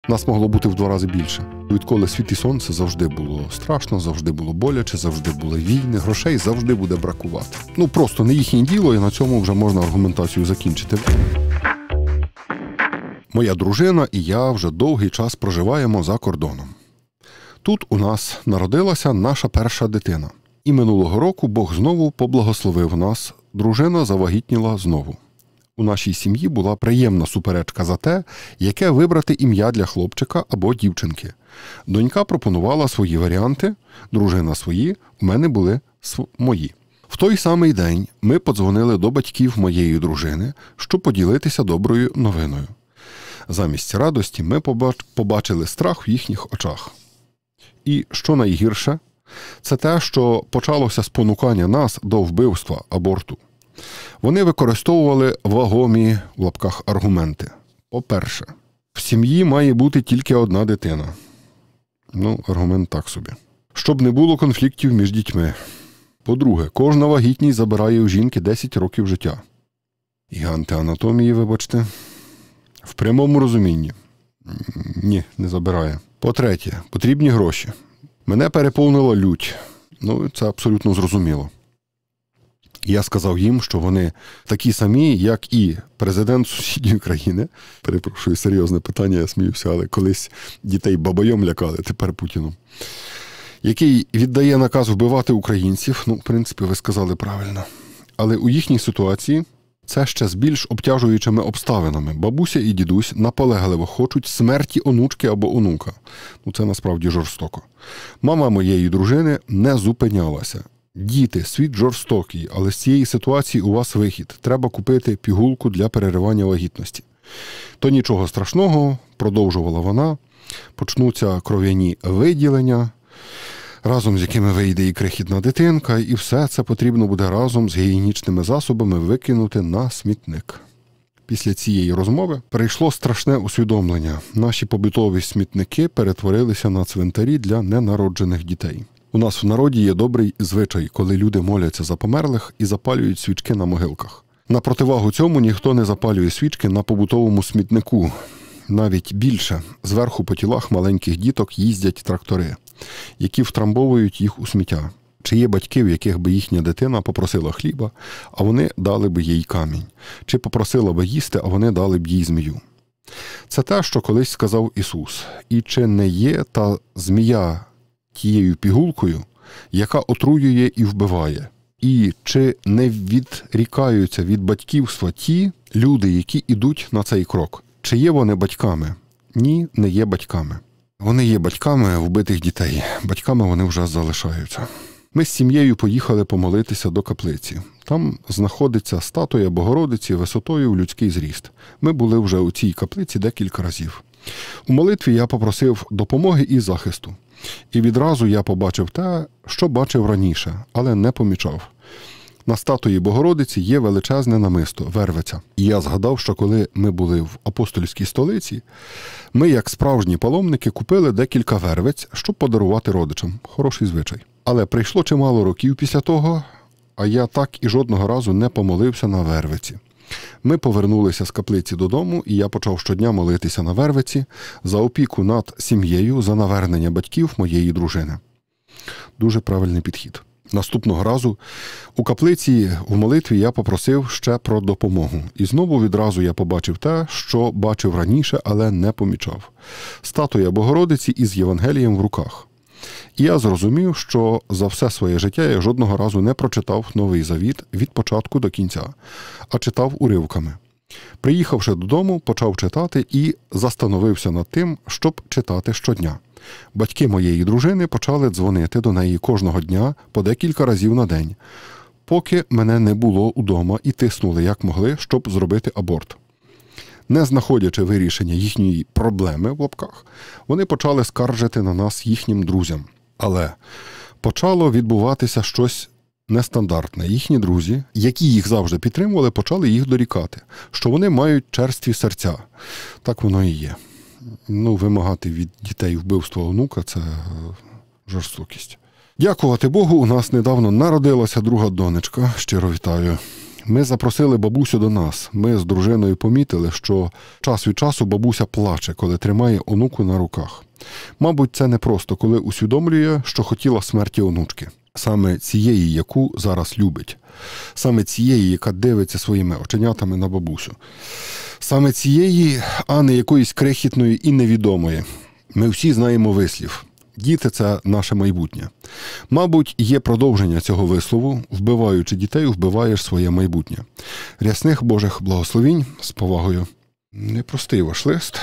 Нас могло бути в 2 рази більше. Відколи світ і сонце завжди було страшно, завжди було боляче, завжди були війни, грошей завжди буде бракувати. Просто не їхнє діло, і на цьому вже можна аргументацію закінчити. Моя дружина і я вже довгий час проживаємо за кордоном. Тут у нас народилася наша перша дитина. І минулого року Бог знову поблагословив нас, дружина завагітніла знову. У нашій сім'ї була приємна суперечка за те, яке вибрати ім'я для хлопчика або дівчинки. Донька пропонувала свої варіанти, дружина свої, у мене були мої. В той самий день ми подзвонили до батьків моєї дружини, щоб поділитися доброю новиною. Замість радості ми побачили страх в їхніх очах. І що найгірше, це те, що почалося спонукання нас до вбивства, аборту. Вони використовували вагомі, в лапках, аргументи. По-перше, в сім'ї має бути тільки одна дитина. Аргумент так собі. Щоб не було конфліктів між дітьми. По-друге, кожна вагітність забирає у жінки 10 років життя. Гіганти анатомії, вибачте. В прямому розумінні. Ні, не забирає. По-третє, потрібні гроші. Мене переповнила лють. Це абсолютно зрозуміло. Я сказав їм, що вони такі самі, як і президент сусідньої країни. Перепрошую, серйозне питання, я сміюся, але колись дітей бабайом лякали, тепер Путіном. Який віддає наказ вбивати українців. В принципі, ви сказали правильно. Але у їхній ситуації це ще з більш обтяжуючими обставинами. Бабуся і дідусь наполегливо хочуть смерті онучки або онука. Це насправді жорстоко. Мама моєї дружини не зупинялася. Діти, світ жорстокий, але з цієї ситуації у вас вихід. Треба купити пігулку для переривання вагітності. То нічого страшного, продовжувала вона, почнуться кров'яні виділення, разом з якими вийде і крихітна дитинка, і все це потрібно буде разом з гігієнічними засобами викинути на смітник. Після цієї розмови прийшло страшне усвідомлення. Наші побутові смітники перетворилися на цвинтарі для ненароджених дітей. У нас в народі є добрий звичай, коли люди моляться за померлих і запалюють свічки на могилках. На противагу цьому ніхто не запалює свічки на побутовому смітнику. Навіть більше, зверху по тілах маленьких діток їздять трактори, які втрамбовують їх у сміття. Чи є батьки, в яких би їхня дитина попросила хліба, а вони дали б їй камінь? Чи попросила би їсти, а вони дали б їй змію? Це те, що колись сказав Ісус. І чи не є та змія тією пігулкою, яка отруює і вбиває? І чи не відрікаються від батьківства ті люди, які йдуть на цей крок? Чи є вони батьками? Ні, не є батьками. Вони є батьками вбитих дітей. Батьками вони вже залишаються. Ми з сім'єю поїхали помолитися до каплиці. Там знаходиться статуя Богородиці висотою в людський зріст. Ми були вже у цій каплиці декілька разів. У молитві я попросив допомоги і захисту. І відразу я побачив те, що бачив раніше, але не помічав. На статуї Богородиці є величезне намисто, вервиця. І я згадав, що коли ми були в апостольській столиці, ми, як справжні паломники, купили декілька вервиць, щоб подарувати родичам. Хороший звичай. Але прийшло чимало років після того, а я так і жодного разу не помолився на вервиці. Ми повернулися з каплиці додому, і я почав щодня молитися на вервиці за опіку над сім'єю, за навернення батьків моєї дружини. Дуже правильний підхід. Наступного разу у каплиці в молитві я попросив ще про допомогу. І знову відразу я побачив те, що бачив раніше, але не помічав. Статуя Богородиці із Євангелієм в руках. І я зрозумів, що за все своє життя я жодного разу не прочитав Новий Завіт від початку до кінця, а читав уривками. Приїхавши додому, почав читати і застановився над тим, щоб читати щодня. Батьки моєї дружини почали дзвонити до неї кожного дня по декілька разів на день, поки мене не було удома, і тиснули як могли, щоб зробити аборт. Не знаходячи вирішення їхньої «проблеми» в лапках, вони почали скаржити на нас їхнім друзям. Але почало відбуватися щось нестандартне. Їхні друзі, які їх завжди підтримували, почали їх дорікати, що вони мають черстві серця. Так воно і є. Вимагати від дітей вбивства онука – це жорстокість. Дякувати Богу, у нас недавно народилася друга донечка. Щиро вітаю. Ми запросили бабусю до нас. Ми з дружиною помітили, що час від часу бабуся плаче, коли тримає онуку на руках. Мабуть, це не просто, коли усвідомлює, що хотіла смерті онучки. Саме цієї, яку зараз любить. Саме цієї, яка дивиться своїми оченятами на бабусю. Саме цієї, а не якоїсь крихітної і невідомої. Ми всі знаємо вислів. Діти – це наше майбутнє. Мабуть, є продовження цього вислову. Вбиваючи дітей, вбиваєш своє майбутнє. Рясних Божих благословінь, з повагою. Непростий ваш лист.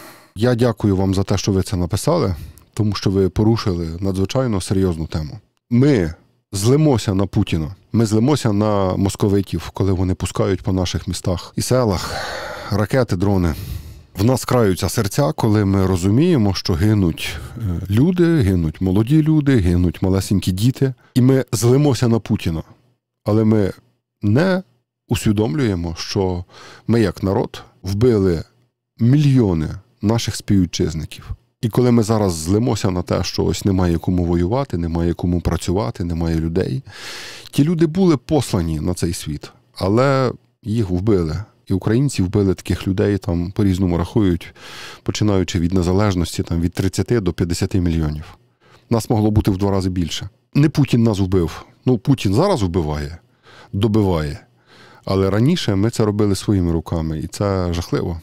Я дякую вам за те, що ви це написали, тому що ви порушили надзвичайно серйозну тему. Ми злимося на Путіна. Ми злимося на московитів, коли вони пускають по наших містах і селах ракети, дрони. В нас краються серця, коли ми розуміємо, що гинуть люди, гинуть молоді люди, гинуть малесенькі діти. І ми злимося на Путіна. Але ми не усвідомлюємо, що ми як народ вбили мільйони наших співвітчизників. І коли ми зараз злимося на те, що ось немає кому воювати, немає кому працювати, немає людей, ті люди були послані на цей світ, але їх вбили. І українці вбили таких людей, там по-різному рахують, починаючи від незалежності, там від 30 до 50 мільйонів. Нас могло бути в 2 рази більше. Не Путін нас вбив. Путін зараз вбиває, добиває. Але раніше ми це робили своїми руками. І це жахливо.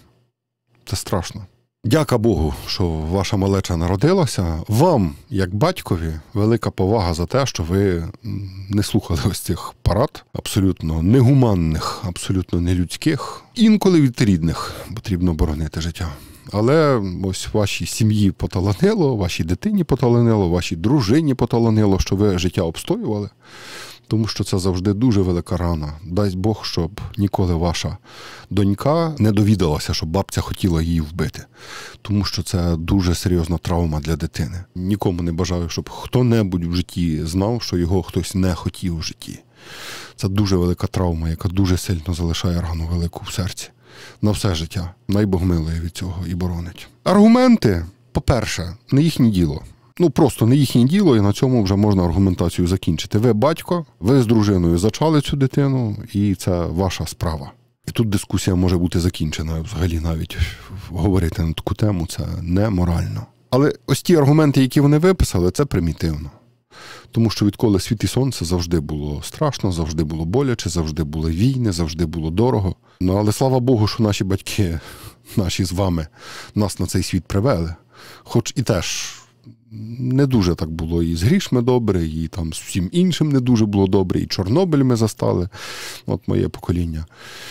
Це страшно. Дяка Богу, що ваша малеча народилася. Вам, як батькові, велика повага за те, що ви не слухали ось цих порад, абсолютно негуманних, абсолютно нелюдських. Інколи від рідних потрібно боронити життя. Але ось вашій сім'ї поталанило, вашій дитині поталанило, вашій дружині поталанило, що ви життя обстоювали. Тому що це завжди дуже велика рана. Дай Бог, щоб ніколи ваша донька не довідалася, що бабця хотіла її вбити. Тому що це дуже серйозна травма для дитини. Нікому не бажаю, щоб хто-небудь в житті знав, що його хтось не хотів в житті. Це дуже велика травма, яка дуже сильно залишає рану велику в серці. На все життя. Най Бог милує від цього і боронить. Аргументи, по-перше, не їхнє діло. Просто не їхнє діло, і на цьому вже можна аргументацію закінчити. Ви батько, ви з дружиною зачали цю дитину, і це ваша справа. І тут дискусія може бути закінчена. Взагалі навіть говорити на таку тему – це неморально. Але ось ті аргументи, які вони виписали, це примітивно. Тому що відколи світ і сонце завжди було страшно, завжди було боляче, завжди були війни, завжди було дорого. Але слава Богу, що наші батьки, наші з вами, нас на цей світ привели. Хоч і теж не дуже так було і з грішми добре, і там з всім іншим не дуже було добре, і Чорнобиль ми застали. От моє покоління.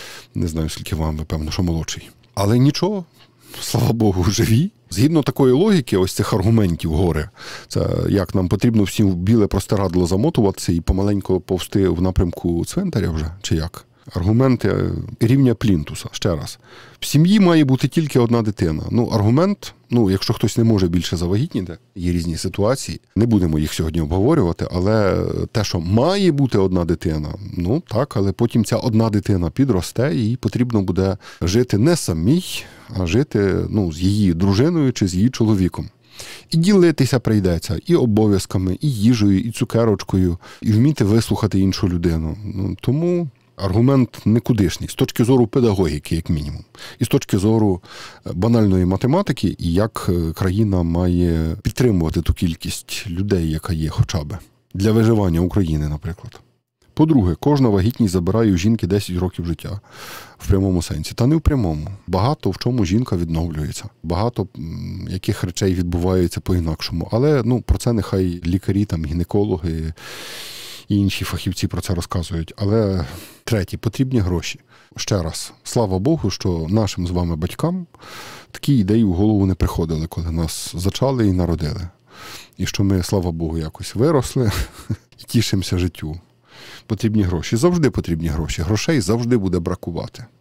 Не знаю, скільки вам, ви, певно, що молодший. Але нічого, слава Богу, живі. Згідно такої логіки, ось цих аргументів горе, це як нам потрібно всім в біле простирадло замотуватися і помаленько повсти в напрямку цвинтаря вже, чи як? Аргументи рівня плінтуса, ще раз. В сім'ї має бути тільки одна дитина. Аргумент, якщо хтось не може більше завагітніти, є різні ситуації, не будемо їх сьогодні обговорювати, але те, що має бути одна дитина, так, але потім ця одна дитина підросте, і їй потрібно буде жити не самій, а жити, з її дружиною чи з її чоловіком. І ділитися прийдеться і обов'язками, і їжею, і цукерочкою, і вміти вислухати іншу людину. Тому аргумент никудишній, з точки зору педагогіки, як мінімум. І з точки зору банальної математики, і як країна має підтримувати ту кількість людей, яка є хоча б. Для виживання України, наприклад. По-друге, кожна вагітність забирає у жінки 10 років життя. В прямому сенсі. Та не в прямому. Багато в чому жінка відновлюється. Багато яких речей відбувається по-інакшому. Але про це нехай лікарі, гінекологи і інші фахівці про це розказують. Але третє, потрібні гроші. Ще раз, слава Богу, що нашим з вами батькам такі ідеї в голову не приходили, коли нас зачали і народили. І що ми, слава Богу, якось виросли і тішимося життю. Потрібні гроші. Завжди потрібні гроші. Грошей завжди буде бракувати.